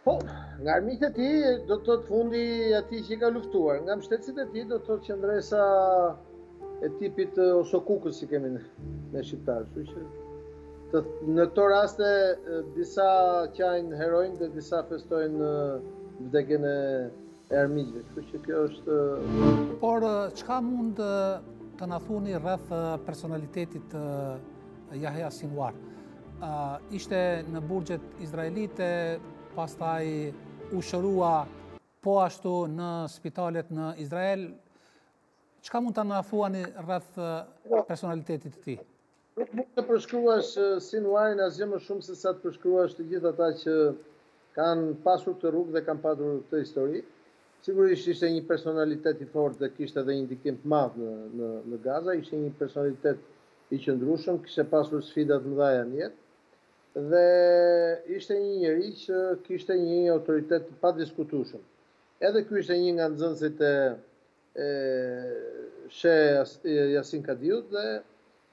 Po, nga armiqtë e tij do të thotë fundi i atij që ka luftuar. Nga mbështetësit e tij do të thotë qendresa e tipit Osokukës si kemi ne shqiptarë. Kështu që në këto raste disa qajnë herojnë dhe disa festojnë vdekjen e armiqve. Kështu që kjo është. Por çka mund të na thuni rreth personalitetit të Yahya Sinwar? Ishte në burgjet izraelite, pastaj u shërua po ashtu në spitalet në Izrael. Çka mund të na thuani rreth personalitetit të tij? Nuk mund të përshkruash Sinwarin asgjë më shumë se sa të përshkruash të gjithë ata që kanë pasur këtë rrugë dhe kanë pasur këtë histori. Sigurisht ishte një personalitet i fortë dhe kishte edhe një ndikim të madh në Gaza, ishte një personalitet i qëndrueshëm, kishte pasur sfida të mëdha në jetë dhe ishte një njeri që kishte një autoritet të padiskutueshëm. Edhe ky ishte një nga nxënësit e Sheh Yasin Kadiut dhe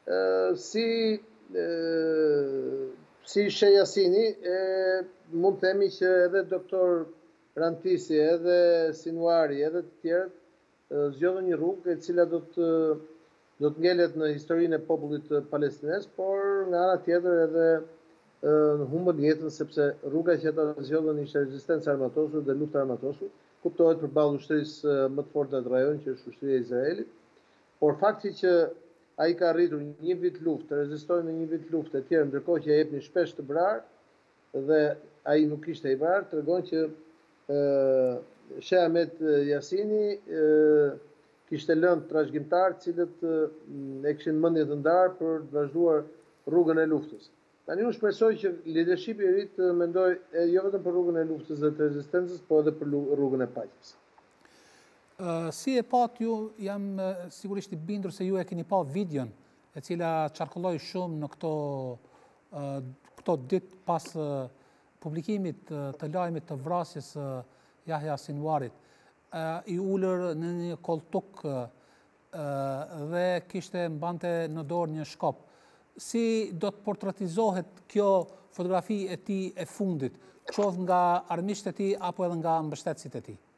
si Sheh Yasini mund të themi që edhe doktor Rantisi, edhe Sinwari, edhe të tjerët zgjodhen një rrugë e cila do të ngelet në historinë e popullit palestines, por nga ana tjetër edhe humbën jetën sepse rruga që ata zgjodhen ishte rezistencë armatosur dhe luftë armatosur, kuptohet përballë ushtrisë më të fortë të rajonit që është ushtria e Izraelit, por fakti që ai ka arritur një vit luftë, të rezistojë në një vit luftë e tjerë, ndërkohë që jepni shpesh të vrarë dhe ai nuk ishte i vrarë, tregon që Sheh Ahmed Yasini kishte lënë trashëgimtar cilët e kishin mendje të ndarë për të vazhduar rrugën e luftës. Tani unë shpresoj që leadershipi i ri të mendojë jo vetëm për rrugën e luftës dhe të rezistencës, por edhe për rrugën e paqes. Si e pat ju, jam sigurisht i bindur se ju e keni pa videon e cila qarkulloi shumë në këto ditë pas publikimit të lajmit të vrasjes Yahya Sinwarit, i ulur në një koltuk dhe kishte mbante në dorë një shkop. Si do të portretizohet kjo fotografi e tij e fundit, qoftë nga armiqtë e tij apo edhe nga mbështetësit e tij?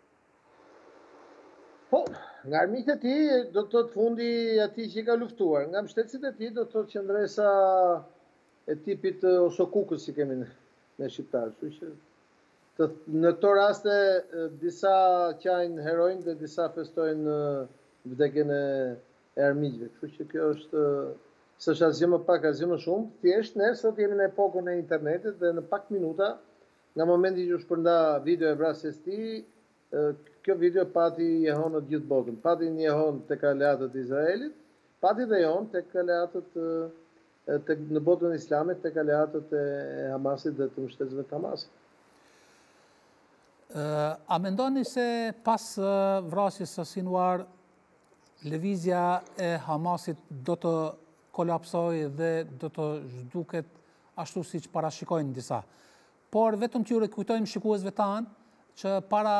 Po, nga armiqtë e tij do të thotë fundi i atij që ka luftuar. Nga mbështetësit e tij do të thotë qendresa e tipit Osokukës si kemi ne shqiptarë. Kështu që në këto raste disa qajnë herojnë dhe disa festojnë vdekjen e armiqve. Kështu që kjo s'është asgjë më pak, asgjë më shumë. Thjesht ne sot jemi në epokën e internetit dhe në pak minuta, nga momenti që u shpërnda video e vrasjes së tij, kjo video pati jehon në gjithë botën. Pati një jehon tek aleatët e Izraelit, pati dhe jehon tek aleatët në botën islame, tek aleatët e Hamasit dhe të mbështetësve të Hamasit. A mendoni se pas vrasjes së Sinwar, lëvizja e Hamasit do të kolapsojë dhe do të zhduket ashtu siç parashikojnë disa? Por vetëm t'ju rikujtojmë shikuesve tanë që para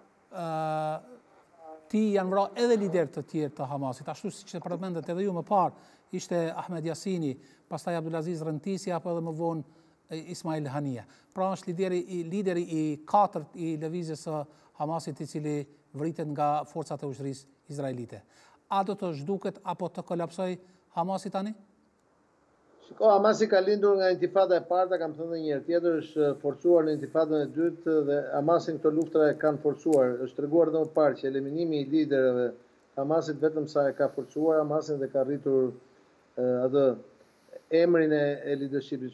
ti janë vrarë edhe liderë të tjerë të Hamasit, ashtu siç e përmendet edhe ju më parë, ishte Ahmed Yasini, pastaj Abdulaziz Rantisi apo edhe më vonë Ismail Hania. Pra është lideri i katërt i lëvizjes së Hamasit i cili vritet nga forcat e ushtrisë izraelite. A do të zhduket apo të kolapsoj Hamasi tani? Shiko, Hamasi ka lindur nga intifada e parë, kam thënë një herë tjetër, është forcuar në intifadën e dytë dhe Hamasin këto luftra e kanë forcuar. Është treguar edhe më parë që eliminimi i liderëve Hamasit vetëm sa e ka forcuar Hamasin dhe ka rritur atë emrin e leadershipit